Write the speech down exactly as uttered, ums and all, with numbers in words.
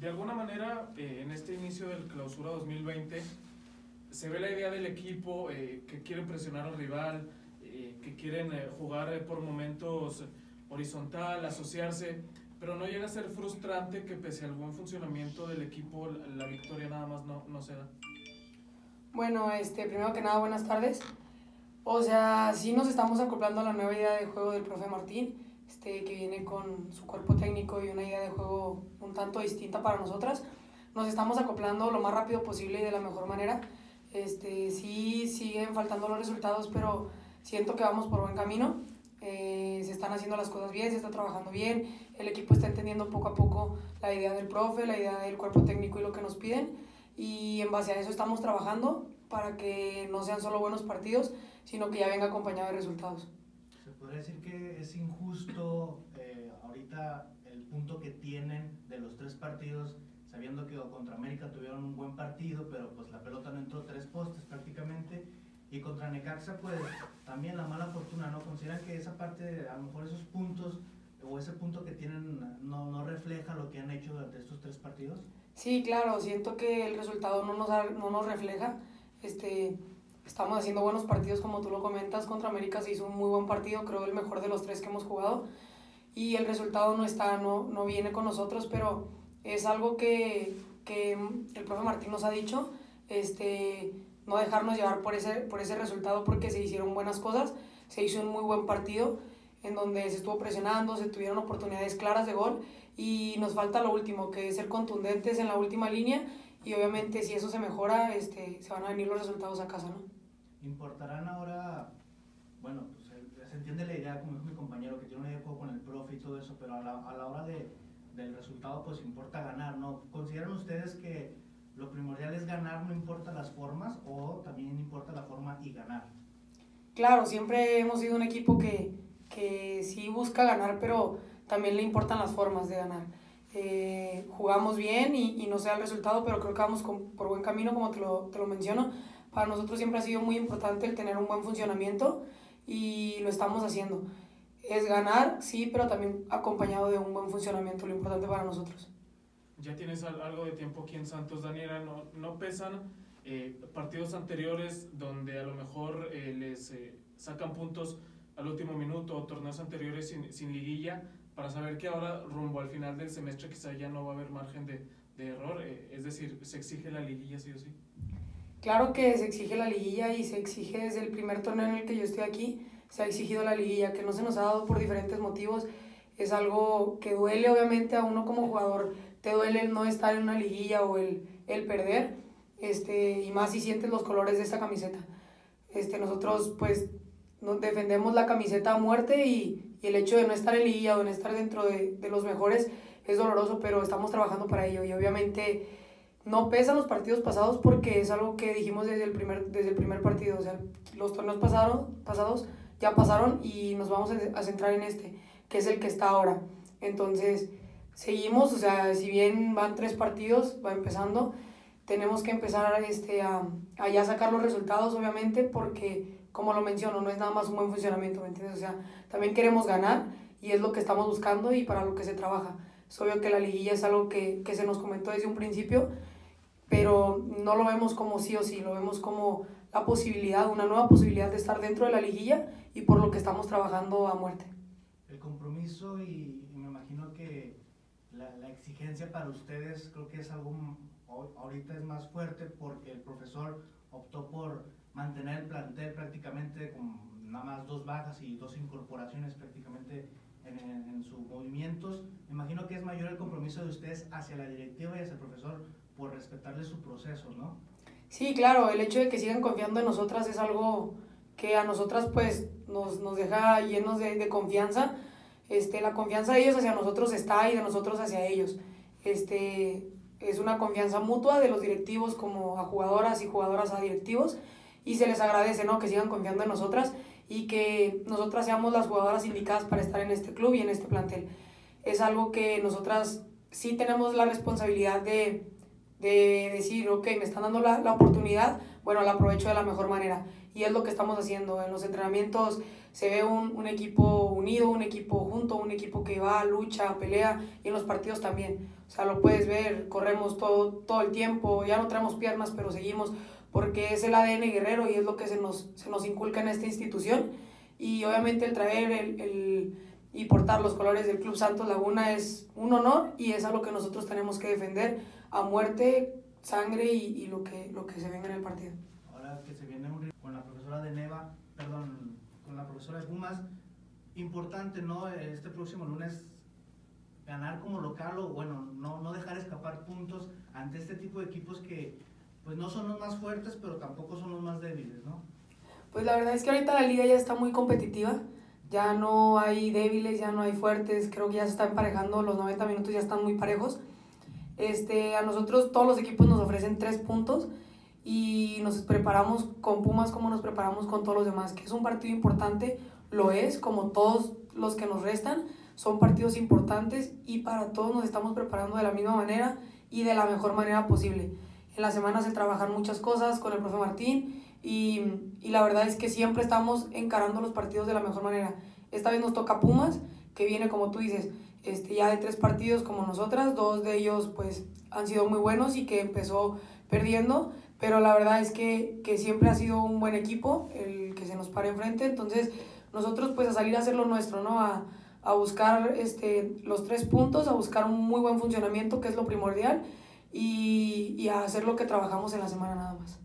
de alguna manera, eh, en este inicio del Clausura dos mil veinte, se ve la idea del equipo eh, que quieren presionar al rival, eh, que quieren eh, jugar eh, por momentos horizontal, asociarse, pero no llega a ser frustrante que pese al buen funcionamiento del equipo, la, la victoria nada más no, no se da. Bueno, este, primero que nada, buenas tardes. O sea, sí nos estamos acoplando a la nueva idea de juego del profe Martín, este, que viene con su cuerpo técnico y una idea de juego un tanto distinta para nosotras. Nos estamos acoplando lo más rápido posible y de la mejor manera. Este, sí siguen faltando los resultados, pero siento que vamos por buen camino. Eh, se están haciendo las cosas bien, se está trabajando bien, el equipo está entendiendo poco a poco la idea del profe, la idea del cuerpo técnico y lo que nos piden, y en base a eso estamos trabajando para que no sean solo buenos partidos, sino que ya venga acompañado de resultados. ¿Se podría decir que es injusto eh, ahorita el punto que tienen de los tres partidos, sabiendo que contra América tuvieron un buen partido, pero pues la pelota no entró tres postes prácticamente, y contra Necaxa pues también la mala fortuna, ¿no? ¿Consideran que esa parte, a lo mejor esos puntos o ese punto que tienen no, no refleja lo que han hecho durante estos tres partidos? Sí, claro, siento que el resultado no nos, no nos refleja. Este, estamos haciendo buenos partidos, como tú lo comentas. Contra América se hizo un muy buen partido, creo el mejor de los tres que hemos jugado, y el resultado no está, no, no viene con nosotros, pero es algo que, que el profe Martín nos ha dicho, este, no dejarnos llevar por ese, por ese resultado, porque se hicieron buenas cosas, se hizo un muy buen partido en donde se estuvo presionando, se tuvieron oportunidades claras de gol, y nos falta lo último, que es ser contundentes en la última línea, y obviamente si eso se mejora, este, se van a venir los resultados a casa, ¿no? ¿Importarán ahora, bueno, pues se entiende la idea, como dijo mi compañero, que tiene una idea de juego con el profe y todo eso, pero a la, a la hora de, del resultado pues importa ganar, ¿no? ¿Consideran ustedes que lo primordial es ganar, no importa las formas, o también importa la forma y ganar? Claro, siempre hemos sido un equipo que, que sí busca ganar, pero también le importan las formas de ganar. Eh, jugamos bien y, y no sea el resultado, pero creo que vamos con, por buen camino, como te lo, te lo menciono. Para nosotros siempre ha sido muy importante el tener un buen funcionamiento, y lo estamos haciendo. Es ganar, sí, pero también acompañado de un buen funcionamiento, lo importante para nosotros. Ya tienes algo de tiempo aquí en Santos, Daniela, ¿no, no pesan eh, partidos anteriores donde a lo mejor eh, les eh, sacan puntos al último minuto, o torneos anteriores sin, sin liguilla, para saber que ahora rumbo al final del semestre quizá ya no va a haber margen de, de error? Eh, es decir, ¿se exige la liguilla sí o sí? Claro que se exige la liguilla, y se exige desde el primer torneo en el que yo estoy aquí, se ha exigido la liguilla, que no se nos ha dado por diferentes motivos. Es algo que duele obviamente a uno como jugador, te duele el no estar en una liguilla o el, el perder, este, y más si sientes los colores de esta camiseta. Este, nosotros pues nos defendemos la camiseta a muerte, y, y el hecho de no estar en liguilla o de no estar dentro de, de los mejores es doloroso, pero estamos trabajando para ello, y obviamente no pesan los partidos pasados porque es algo que dijimos desde el primer, desde el primer partido. O sea, los torneos pasaron, pasados ya pasaron, y nos vamos a centrar en este, que es el que está ahora. Entonces, seguimos, o sea, si bien van tres partidos, va empezando, tenemos que empezar este, a, a ya sacar los resultados, obviamente, porque, como lo menciono, no es nada más un buen funcionamiento, ¿me entiendes? O sea, también queremos ganar, y es lo que estamos buscando y para lo que se trabaja. Es obvio que la liguilla es algo que, que se nos comentó desde un principio, pero no lo vemos como sí o sí, lo vemos como la posibilidad, una nueva posibilidad de estar dentro de la liguilla, y por lo que estamos trabajando a muerte. El compromiso y, y me imagino que la, la exigencia para ustedes creo que es algo, ahorita es más fuerte, porque el profesor optó por mantener el plantel prácticamente con nada más dos bajas y dos incorporaciones prácticamente en, en, en sus movimientos. Me imagino que es mayor el compromiso de ustedes hacia la directiva y hacia el profesor por respetarle su proceso, ¿no? Sí, claro, el hecho de que sigan confiando en nosotras es algo que a nosotras pues nos, nos deja llenos de, de confianza. Este, la confianza de ellos hacia nosotros está, y de nosotros hacia ellos. Este, es una confianza mutua de los directivos como a jugadoras, y jugadoras a directivos, y se les agradece, ¿no?, que sigan confiando en nosotras, y que nosotras seamos las jugadoras indicadas para estar en este club y en este plantel. Es algo que nosotras sí tenemos la responsabilidad de, de decir, ok, me están dando la, la oportunidad, bueno, la aprovecho de la mejor manera, y es lo que estamos haciendo. En los entrenamientos se ve un, un equipo unido, un equipo junto, un equipo que va, lucha, pelea, y en los partidos también. O sea, lo puedes ver, corremos todo, todo el tiempo, ya no traemos piernas, pero seguimos, porque es el A D N guerrero y es lo que se nos, se nos inculca en esta institución. Y obviamente el traer el, el, y portar los colores del Club Santos Laguna es un honor y es algo que nosotros tenemos que defender a muerte, sangre y, y lo, que, lo que se venga en el partido. Ahora que se viene un, con la profesora de Neva, perdón, con la profesora de Pumas, importante, ¿no? Este próximo lunes ganar como local o, bueno, no, no dejar escapar puntos ante este tipo de equipos que, pues, no son los más fuertes, pero tampoco son los más débiles, ¿no? Pues la verdad es que ahorita la liga ya está muy competitiva, ya no hay débiles, ya no hay fuertes, creo que ya se está emparejando, los noventa minutos ya están muy parejos. Este, a nosotros todos los equipos nos ofrecen tres puntos y nos preparamos con Pumas como nos preparamos con todos los demás, que es un partido importante, lo es, como todos los que nos restan, son partidos importantes y para todos nos estamos preparando de la misma manera y de la mejor manera posible. En la semana se trabajan muchas cosas con el profe Martín y, y la verdad es que siempre estamos encarando los partidos de la mejor manera. Esta vez nos toca Pumas, que viene, como tú dices, este, ya de tres partidos como nosotras, dos de ellos pues han sido muy buenos y que empezó perdiendo, pero la verdad es que, que siempre ha sido un buen equipo el que se nos para enfrente, entonces nosotros pues a salir a hacer lo nuestro, ¿no? A, a buscar este, los tres puntos, a buscar un muy buen funcionamiento, que es lo primordial, y, y a hacer lo que trabajamos en la semana nada más.